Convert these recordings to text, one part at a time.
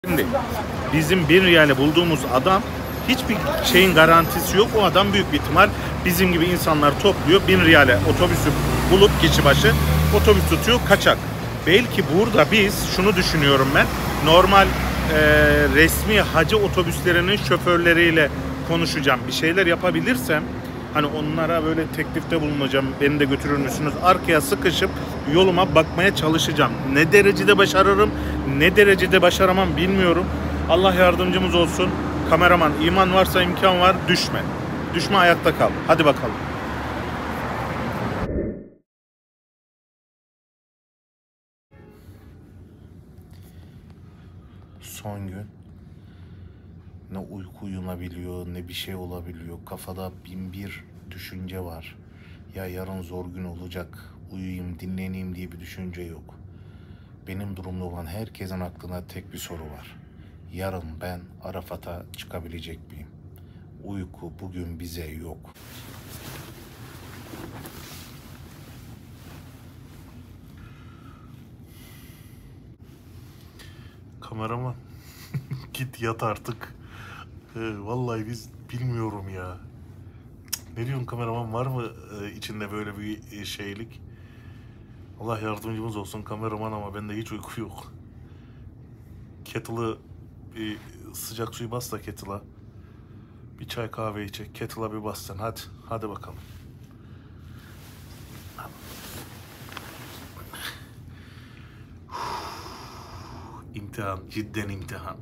Şimdi bizim 1 riyale bulduğumuz adam hiçbir şeyin garantisi yok. O adam büyük bir ihtimal bizim gibi insanlar topluyor. 1000 riyale otobüsü bulup kişi başı otobüs tutuyor, kaçak. Belki burada biz şunu düşünüyorum ben. Normal resmi hacı otobüslerinin şoförleriyle konuşacağım. Bir şeyler yapabilirsem hani onlara böyle teklifte bulunacağım. Beni de götürür müsünüz? Arkaya sıkışıp yoluma bakmaya çalışacağım. Ne derecede başarırım, ne derecede başaramam bilmiyorum. Allah yardımcımız olsun. Kameraman, iman varsa imkan var, düşme. Düşme, ayakta kal. Hadi bakalım. Son gün. Ne uyku uyunabiliyor, ne bir şey olabiliyor. Kafada 1001 düşünce var. Ya yarın zor gün olacak, uyuyayım, dinleneyim diye bir düşünce yok. Benim durumda olan herkesin aklına tek bir soru var. Yarın ben Arafat'a çıkabilecek miyim? Uyku bugün bize yok. Kameraman git yat artık. Vallahi biz bilmiyorum ya. Ne diyorsun kameraman, var mı içinde böyle bir şeylik? Allah yardımcımız olsun kameraman, ama bende hiç uyku yok. Kettle'ı bir sıcak suyu bas da kettle'a. Bir çay kahve içecek. Kettle'a bir bas sen. Hadi bakalım. İmtihan, cidden imtihan.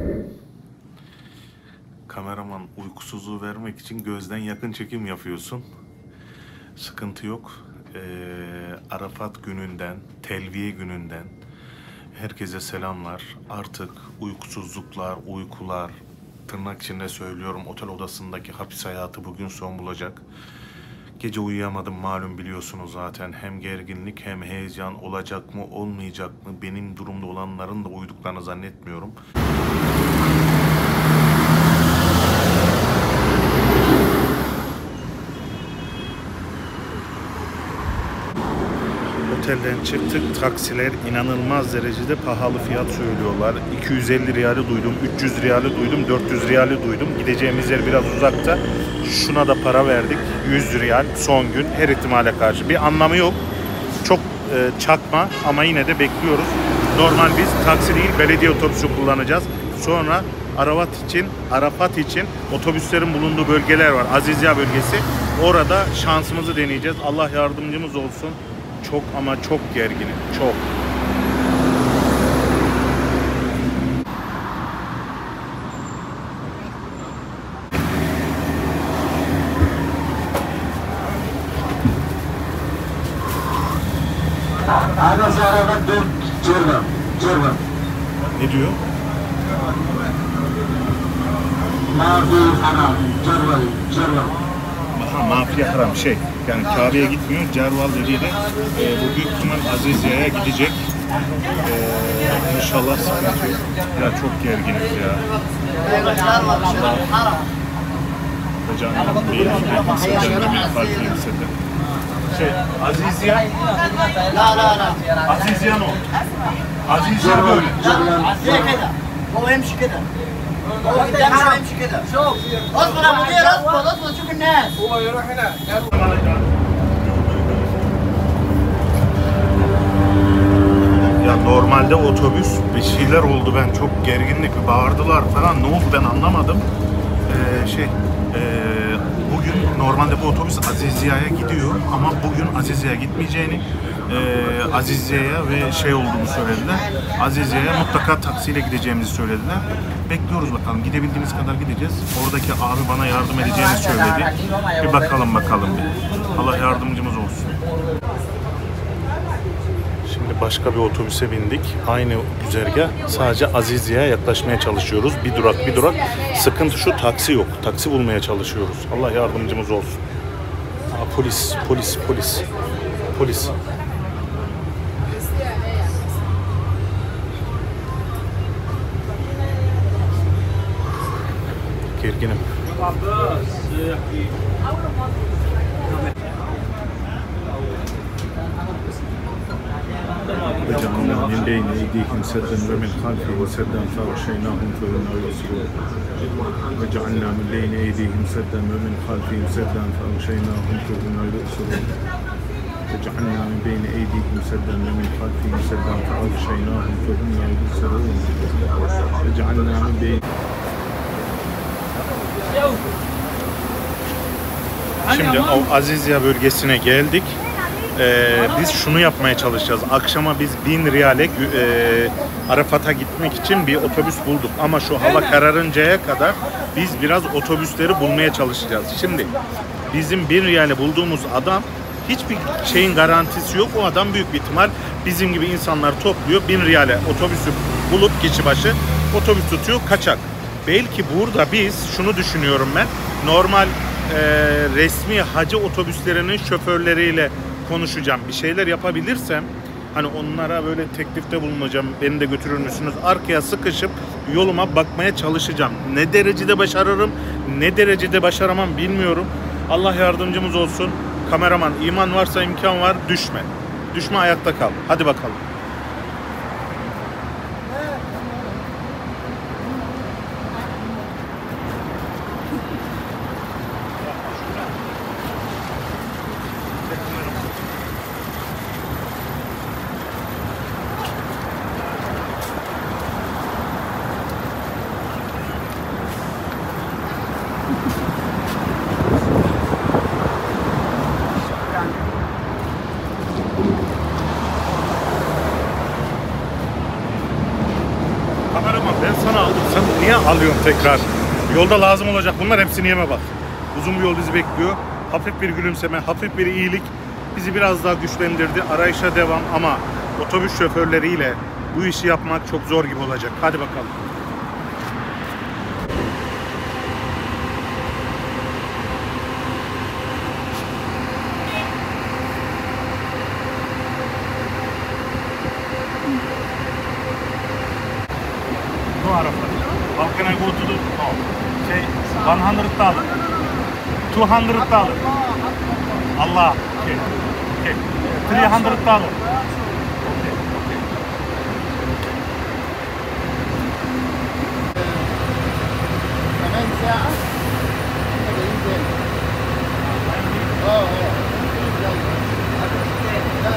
Kameraman, uykusuzluğu vermek için gözden yakın çekim yapıyorsun. Sıkıntı yok. Arafat gününden, telviye gününden herkese selamlar. Artık uykusuzluklar, uykular, tırnak içinde söylüyorum, otel odasındaki hapis hayatı bugün son bulacak. Gece uyuyamadım malum, biliyorsunuz zaten. Hem gerginlik hem heyecan, olacak mı olmayacak mı? Benim durumda olanların da uyuduklarını zannetmiyorum. Otelden çıktık. Taksiler inanılmaz derecede pahalı fiyat söylüyorlar. 250 riyali duydum, 300 riyali duydum, 400 riyali duydum. Gideceğimiz yer biraz uzakta. Şuna da para verdik. 100 riyal son gün, her ihtimale karşı. Bir anlamı yok. Çok çakma ama yine de bekliyoruz. Normal biz taksi değil, belediye otobüsü kullanacağız. Sonra Arafat için otobüslerin bulunduğu bölgeler var. Azizya bölgesi. Orada şansımızı deneyeceğiz. Allah yardımcımız olsun. Çok ama çok gerginim. Çok. Ne diyor? Mafi haram şey. Yani Kabe'ye gitmiyor. Cerval dediği de bu büyük ihtimal Azizya'ya gidecek. İnşallah sıkıntı yok. Ya çok gerginiz ya. Canım bir farklı hissettim. Azizya. Azizya no. Azizya böyle. Azizya keda. هو يمشي كده. هو قدام شويه يمشي كده. شوف. اصبر يا مدير، اصبر شوف الناس. هو يروح هنا. Ya normalde otobüs bir şeyler oldu, ben çok gerginlik, bağırdılar falan, ne oldu ben anlamadım. Bugün normalde bu otobüs Azizya'ya gidiyor ama bugün Azizya'ya gitmeyeceğini, Azizya'ya ve şey olduğunu söylediler. Azizya'ya mutlaka taksiyle gideceğimizi söylediler. Bekliyoruz bakalım, gidebildiğimiz kadar gideceğiz. Oradaki abi bana yardım edeceğini söyledi. Bir bakalım bir. Allah yardımcımız olsun. Şimdi başka bir otobüse bindik. Aynı güzergah. Sadece Azizya'ya yaklaşmaya çalışıyoruz. Bir durak. Sıkıntı şu, taksi yok. Taksi bulmaya çalışıyoruz. Allah yardımcımız olsun. Polis. Gerginim. وجعلنا من بين أيديهم سدا ومن خلفهم سدا فأغشيناهم فهم لا يبصرون وجعلنا من بين أيديهم سدا ومن خلفهم سدا فأغشيناهم فهم لا يبصرون وجعلنا من بين أيديهم سدا ومن خلفهم سدا فأغشيناهم فهم لا يبصرون وجعلنا من بين. Şimdi o Azizya bölgesine geldik. Biz şunu yapmaya çalışacağız. Akşama biz 1000 riyale Arafat'a gitmek için bir otobüs bulduk. Ama şu hava kararıncaya kadar biz biraz otobüsleri bulmaya çalışacağız. Şimdi bizim 1000 riyale bulduğumuz adam hiçbir şeyin garantisi yok. O adam büyük bir ihtimal bizim gibi insanlar topluyor. 1000 riyale otobüsü bulup kişi başı otobüs tutuyor, kaçak. Belki burada biz şunu düşünüyorum ben. Normal resmi hacı otobüslerinin şoförleriyle konuşacağım. Bir şeyler yapabilirsem hani onlara böyle teklifte bulunacağım. Beni de götürür müsünüz? Arkaya sıkışıp yoluma bakmaya çalışacağım. Ne derecede başarırım, ne derecede başaramam bilmiyorum. Allah yardımcımız olsun. Kameraman, iman varsa imkan var, düşme. Düşme, ayakta kal. Hadi bakalım. Kameraman, ben sana aldım. Sen niye alıyorsun tekrar? Yolda lazım olacak. Bunlar hepsini yeme bak. Uzun bir yol bizi bekliyor. Hafif bir gülümseme, hafif bir iyilik bizi biraz daha güçlendirdi. Arayışa devam ama otobüs şoförleriyle bu işi yapmak çok zor gibi olacak. Hadi bakalım. To Arafat. How can I go to the say 100 dollar, 200 dollar. Allah. Okay. Okay. 300 dollar. Okay. Okay. كمان ساعة كده ينزل. يلا. لا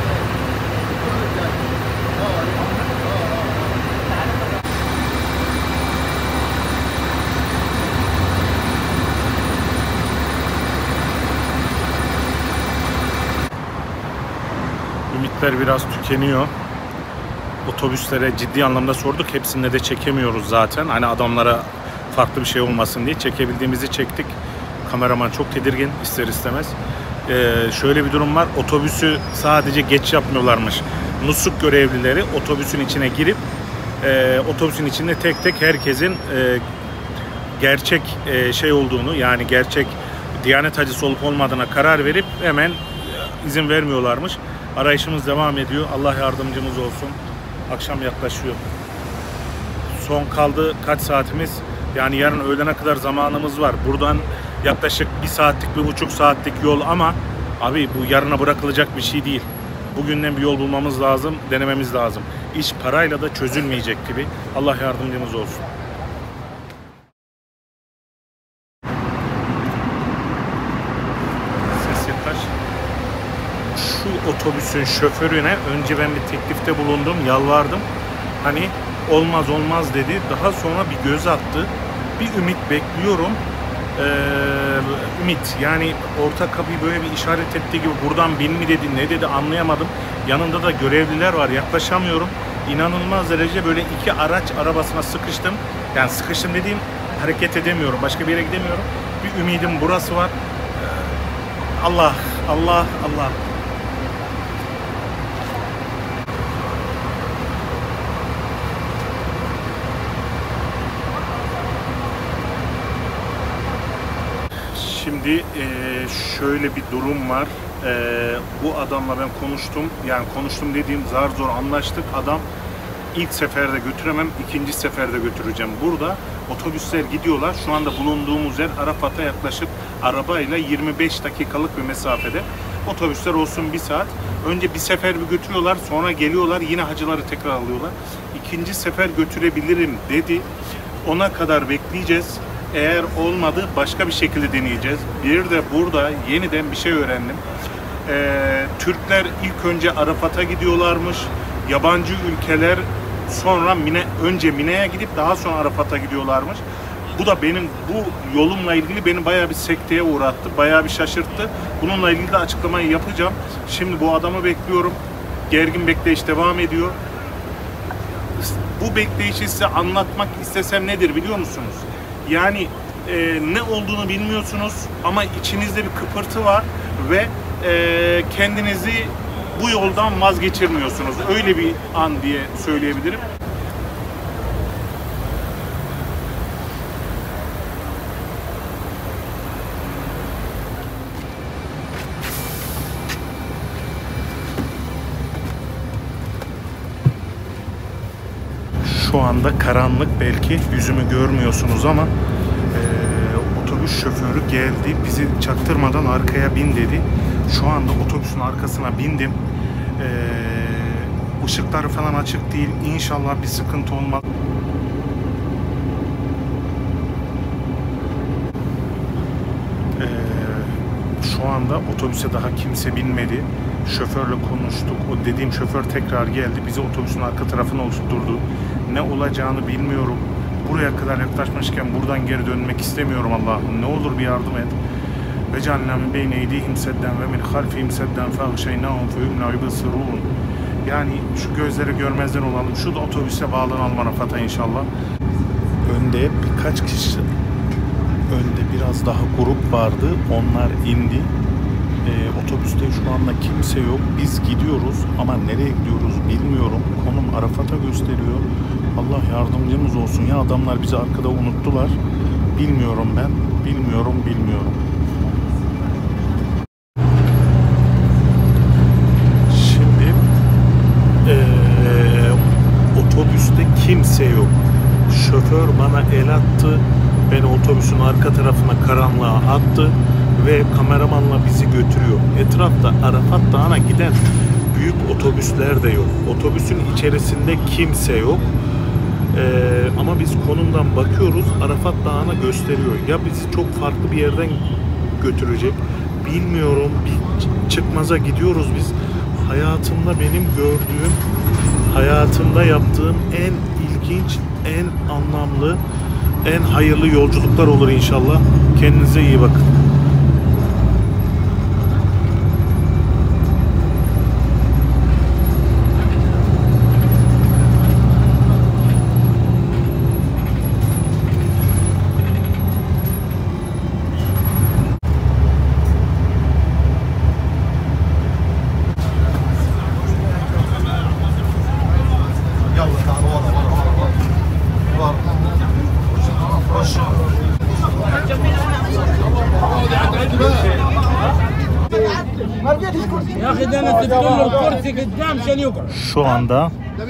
Ümitler biraz tükeniyor. Otobüslere ciddi anlamda sorduk. Hepsinde de çekemiyoruz zaten. Hani adamlara farklı bir şey olmasın diye çekebildiğimizi çektik. Kameraman çok tedirgin ister istemez. Şöyle bir durum var. Otobüsü sadece geç yapmıyorlarmış. Nusuk görevlileri otobüsün içine girip otobüsün içinde tek tek herkesin gerçek şey olduğunu, yani gerçek Diyanet hacısı olup olmadığına karar verip hemen izin vermiyorlarmış. Arayışımız devam ediyor. Allah yardımcımız olsun. Akşam yaklaşıyor. Son kaldı kaç saatimiz? Yani yarın öğlene kadar zamanımız var. Buradan yaklaşık 1 saatlik, 1,5 saatlik yol ama abi bu yarına bırakılacak bir şey değil. Bugünden bir yol bulmamız lazım, denememiz lazım. İş parayla da çözülmeyecek gibi. Allah yardımcımız olsun. Ses yaklaş. Şu otobüsün şoförüne önce ben bir teklifte bulundum, yalvardım. Hani olmaz olmaz dedi. Daha sonra bir göz attı. Bir ümit bekliyorum. Ümit, yani orta kapıyı böyle bir işaret ettiği gibi buradan bin mi dedi, ne dedi anlayamadım. Yanında da görevliler var, yaklaşamıyorum. İnanılmaz derece böyle 2 araç arabasına sıkıştım. Yani sıkıştım dediğim, hareket edemiyorum, başka bir yere gidemiyorum. Bir ümidim burası var. Allah, Allah, Allah. Şimdi şöyle bir durum var. Bu adamla ben konuştum. Yani konuştum dediğim zar zor anlaştık. Adam ilk seferde götüremem, ikinci seferde götüreceğim. Burada otobüsler gidiyorlar. Şu anda bulunduğumuz yer Arafat'a yaklaşık arabayla 25 dakikalık bir mesafede. Otobüsler olsun 1 saat. Önce bir sefer bir götürüyorlar, sonra geliyorlar, yine hacıları tekrar alıyorlar. İkinci sefer götürebilirim dedi. Ona kadar bekleyeceğiz. Eğer olmadı başka bir şekilde deneyeceğiz. Bir de burada yeniden bir şey öğrendim. Türkler ilk önce Arafat'a gidiyorlarmış. Yabancı ülkeler sonra önce Mine'ye gidip daha sonra Arafat'a gidiyorlarmış. Bu da benim bu yolumla ilgili beni bayağı bir sekteye uğrattı. Bayağı bir şaşırttı. Bununla ilgili de açıklamayı yapacağım. Şimdi bu adamı bekliyorum. Gergin bekleyiş devam ediyor. Bu bekleyişi size anlatmak istesem nedir biliyor musunuz? Yani ne olduğunu bilmiyorsunuz ama içinizde bir kıpırtı var ve kendinizi bu yoldan vazgeçirmiyorsunuz. Öyle bir an diye söyleyebilirim. Şu anda karanlık, belki yüzümü görmüyorsunuz ama otobüs şoförü geldi, bizi çaktırmadan arkaya bin dedi. Şu anda otobüsün arkasına bindim. Işıkları falan açık değil. İnşallah bir sıkıntı olmaz. Şu anda otobüse daha kimse binmedi. Şoförle konuştuk. O dediğim şoför tekrar geldi. Bizi otobüsün arka tarafına oturtturdu. Ne olacağını bilmiyorum. Buraya kadar yaklaşmışken buradan geri dönmek istemiyorum Allah'ım. Ne olur bir yardım et. Ve cealna min beyne eydihim sedden ve min halfihim sedden fagşeynahum fehum la yubsirun. Yani şu gözleri görmezden olalım. Şu da otobüse bağlanalım Arafat'a inşallah. Önde birkaç kişi, önde biraz daha grup vardı. Onlar indi. Otobüste şu anda kimse yok. Biz gidiyoruz ama nereye gidiyoruz bilmiyorum. Konum Arafat'a gösteriyor. Allah yardımcımız olsun. Ya adamlar bizi arkada unuttular. Bilmiyorum ben. Bilmiyorum. Şimdi otobüste kimse yok. Şoför bana el attı. Beni otobüsün arka tarafına karanlığa attı ve kameramanla bizi götürüyor. Etrafta Arafat Dağı'na giden büyük otobüsler de yok. Otobüsün içerisinde kimse yok. Ama biz konumdan bakıyoruz, Arafat Dağı'na gösteriyor. Ya bizi çok farklı bir yerden götürecek bilmiyorum. Bir çıkmaza gidiyoruz biz. Hayatımda benim gördüğüm, hayatımda yaptığım en ilginç, en anlamlı, en hayırlı yolculuklar olur inşallah. Kendinize iyi bakın. Şu anda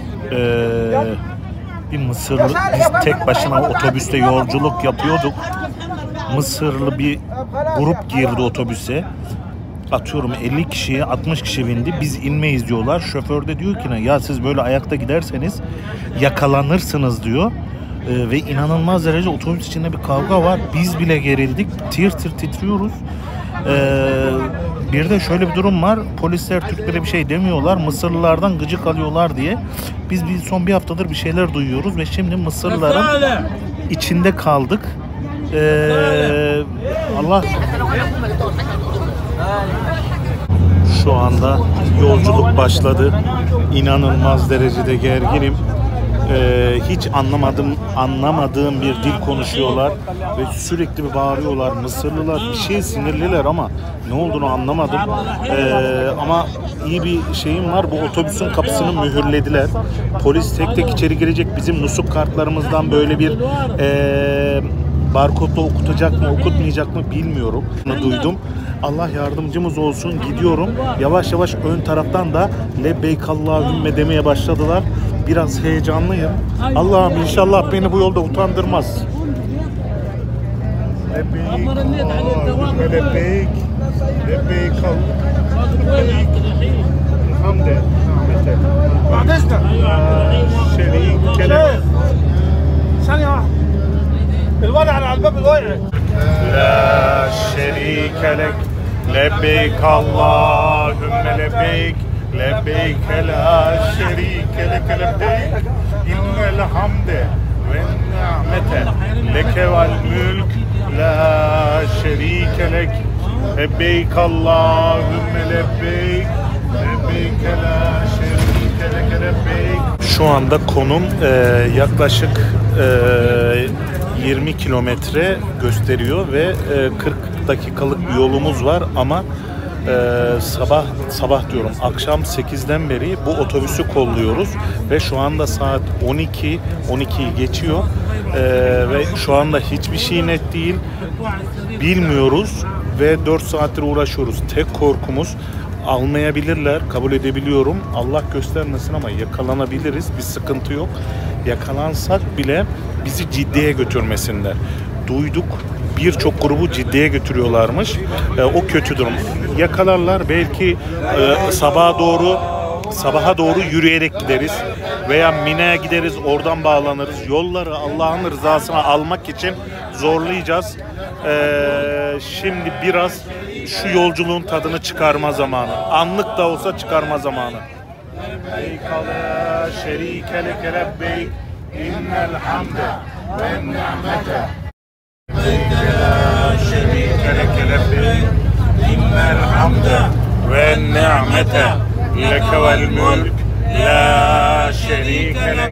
bir Mısırlı, biz tek başına otobüste yolculuk yapıyorduk. Mısırlı bir grup girdi otobüse. Atıyorum 50 kişiye 60 kişi bindi. Biz inmeyiz diyorlar. Şoför de diyor ki ya siz böyle ayakta giderseniz yakalanırsınız diyor. Ve inanılmaz derece otobüs içinde bir kavga var. Biz bile gerildik. Tir tir titriyoruz. Bir de şöyle bir durum var. Polisler Türklere bir şey demiyorlar. Mısırlılardan gıcık alıyorlar diye. Biz son bir haftadır bir şeyler duyuyoruz ve şimdi Mısırlıların içinde kaldık. Allah. Şu anda yolculuk başladı. İnanılmaz derecede gerginim. Hiç anlamadığım bir dil konuşuyorlar ve sürekli bir bağırıyorlar. Mısırlılar bir şeye sinirliler ama ne olduğunu anlamadım. Ama iyi bir şeyim var. Bu otobüsün kapısını mühürlediler. Polis tek tek içeri girecek. Bizim nusuk kartlarımızdan böyle bir barkodla okutacak mı, okutmayacak mı bilmiyorum. Bunu duydum. Allah yardımcımız olsun. Gidiyorum. Yavaş yavaş ön taraftan da lebbeyk Allahümme demeye başladılar. Biraz heyecanlıyım. Allah'ım inşallah beni bu yolda utandırmaz. Lebbeyk, lebbeyk. لبيك لبيك الحمد نعمتك بعد اذنك شريك لك ثانية واحدة الوضع على الباب الواقع لا شريك لك لبيك اللهم لبيك لبيك لا شريك لك لبيك إن الحمد والنعمة لك والملك لا شريك لك لبيك اللهم لبيك لبيك لا شريك لك لبيك. Şu anda konum yaklaşık 20 kilometre gösteriyor ve 40 dakikalık bir yolumuz var ama sabah diyorum akşam 8'den beri bu otobüsü kolluyoruz ve şu anda saat 12'yi geçiyor ve şu anda hiçbir şey net değil, bilmiyoruz ve 4 saattir uğraşıyoruz. Tek korkumuz almayabilirler, kabul edebiliyorum, Allah göstermesin ama yakalanabiliriz, bir sıkıntı yok. Yakalansak bile bizi ciddiye götürmesinler. Duyduk, birçok grubu ciddiye götürüyorlarmış. O kötü durum. Yakalarlar, belki sabaha doğru yürüyerek gideriz veya Mina'ya gideriz, oradan bağlanırız. Yolları Allah'ın rızasına almak için zorlayacağız. Şimdi biraz şu yolculuğun tadını çıkarma zamanı. Anlık da olsa çıkarma zamanı. İnnel hamde ve ni'mete la şerike leke lebbeyk innel hamde ve ni'mete leke vel mulk la şerike lek.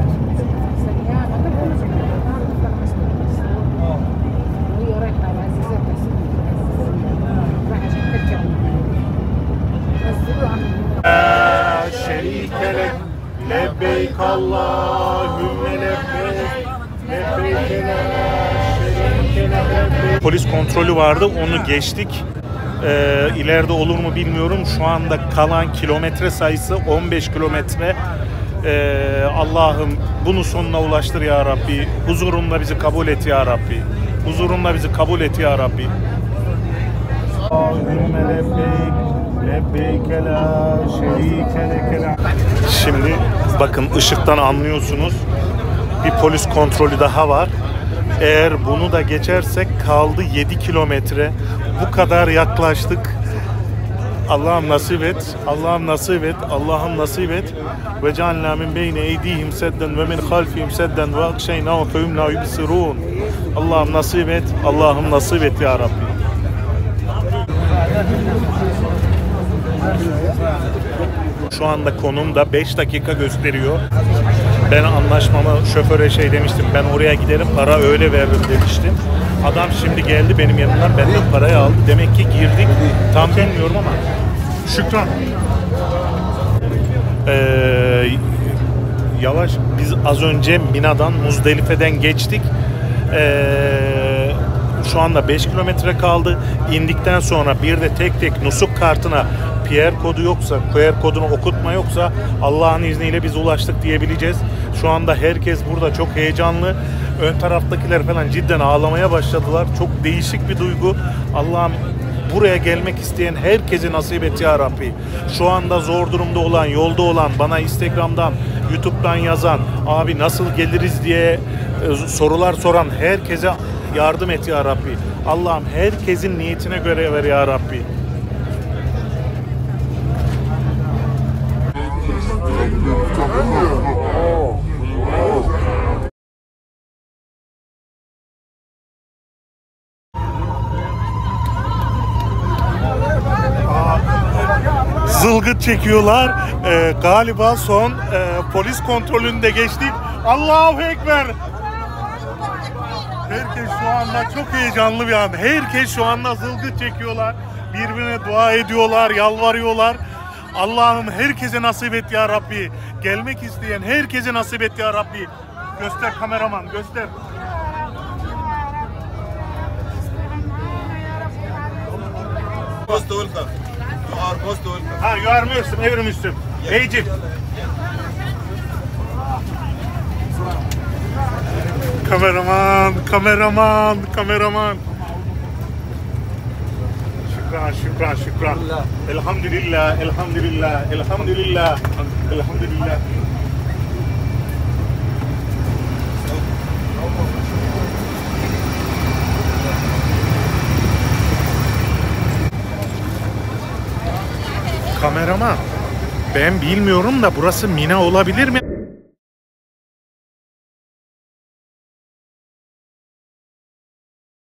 La şerike lek lebbeyk Allahümme lebbeyk lebbeyk la şerike lek. Polis kontrolü vardı, onu geçtik. İleride olur mu bilmiyorum. Şu anda kalan kilometre sayısı 15 kilometre. Allah'ım bunu sonuna ulaştır ya Rabbi. Huzurumda bizi kabul et ya Rabbi. Huzurumda bizi kabul et ya Rabbi. Allahümme lebbeyk lebbeyk la şerike leke. Şimdi bakın ışıktan anlıyorsunuz. Bir polis kontrolü daha var. Eğer bunu da geçersek kaldı 7 kilometre. Bu kadar yaklaştık. Allah'ım nasip et. Allah'ım nasip et. Allah'ım nasip et. Ve cealna min beyne eydihim sedden ve min halfihim sedden ve akşeyna ve fehum la yubsirun. Allah'ım nasip et. Allah'ım nasip et ya Rabbi. Şu anda konumda 5 dakika gösteriyor. Ben anlaşmamı şoföre demiştim. Ben oraya giderim, para öyle veririm demiştim. Adam şimdi geldi benim yanımdan, benden parayı aldı. Demek ki girdik. Tam bilmiyorum ama. Şükran. Yavaş. Biz az önce Mina'dan, Muzdelife'den geçtik. Şu anda 5 kilometre kaldı. İndikten sonra bir de tek tek nusuk kartına QR kodu yoksa, QR kodunu okutma yoksa Allah'ın izniyle biz ulaştık diyebileceğiz. Şu anda herkes burada çok heyecanlı. Ön taraftakiler falan cidden ağlamaya başladılar. Çok değişik bir duygu. Allah'ım buraya gelmek isteyen herkese nasip et ya Rabbi. Şu anda zor durumda olan, yolda olan, bana Instagram'dan, YouTube'dan yazan, abi nasıl geliriz diye sorular soran herkese yardım et ya Rabbi. Allah'ım herkesin niyetine göre ver ya Rabbi. Zılgıt çekiyorlar. Galiba son polis kontrolünde geçtik. Allahu Ekber. Herkes şu anda çok heyecanlı bir an. Herkes şu anda zılgıt çekiyorlar. Birbirine dua ediyorlar, yalvarıyorlar. Allah'ım herkese nasip et ya Rabbi. Gelmek isteyen herkese nasip et ya Rabbi. Göster kameraman, göster. Most welcome. You are most welcome. Ha, you are Muslim, every Muslim. Egypt. Kameraman. Şükran, şükran, şükran. Elhamdülillah, elhamdülillah, elhamdülillah, elhamdülillah. Kameraman, ben bilmiyorum da burası Mina olabilir mi?